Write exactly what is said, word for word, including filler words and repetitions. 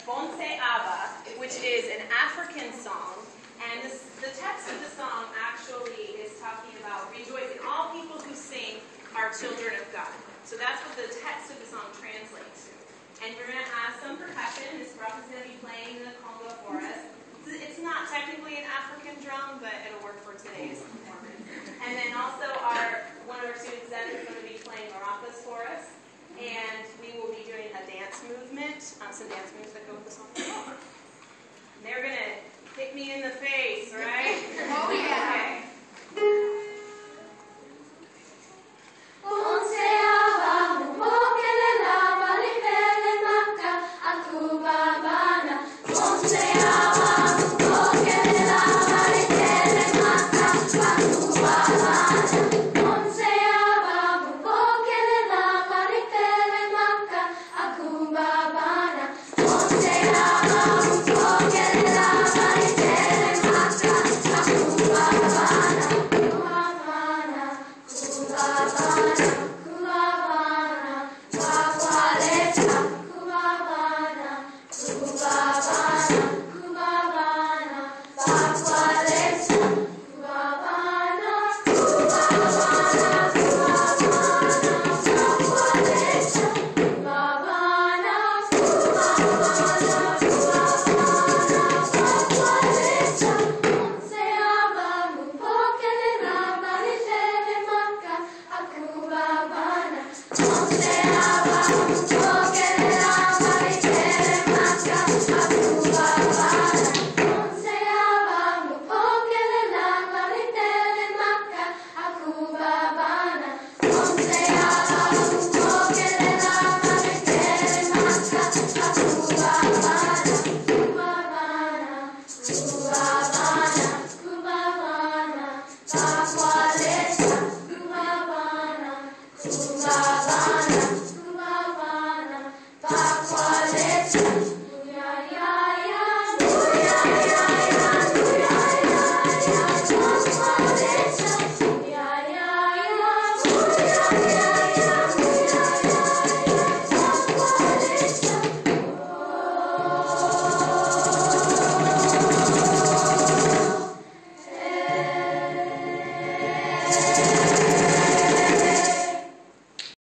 Bonse Aba, which is an African song, and this, the text of the song actually is talking about rejoicing. All people who sing are children of God. So that's what the text of the song translates to. And we're going to have some percussion. Miss Brock is going to be playing the conga for us. It's not technically an African drum, but it'll work for today's performance. And then also our one of our students, Zeb, is going to be playing maracas for us. And we will be doing a dance movement, um, some dance moves that go with the song. And they're going to hit me in the face.